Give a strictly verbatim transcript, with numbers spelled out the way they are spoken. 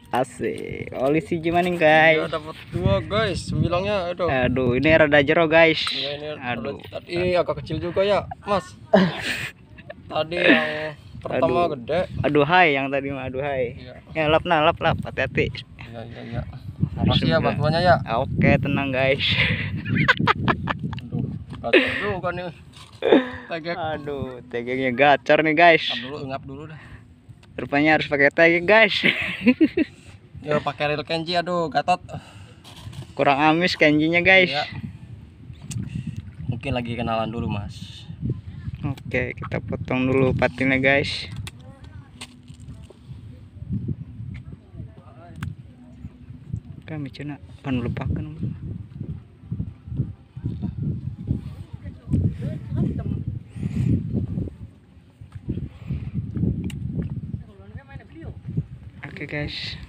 Asik. Oli si gimana guys? Ya, dapat dua guys, bilangnya aduh. Aduh, ini rada jero guys. Ya, ini Aduh. Ada, ini agak kecil juga ya, Mas. Tadi yang pertama Aduh. gede. Aduh hai yang tadi mah aduh hai. Ya, ya lap nah lap lap hati-hati. Iya iya iya. Makasih ya bantuannya ya. Oke, tenang guys. Aduh, gacor juga nih. Tegek. Aduh, tegeknya gacor nih guys. Tar dulu, ngap dulu dah. Rupanya harus pakai tegek guys. Ya pakai real kenji, aduh gatot. Kurang amis kenjinya guys. Ya. Mungkin lagi kenalan dulu mas. Oke, kita potong dulu patinnya guys. Kami cina pan lupakan. Oke guys.